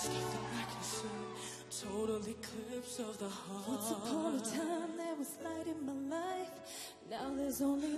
nothing I can say. Total eclipse of the heart. Once upon a time there was light in my life. Now there's only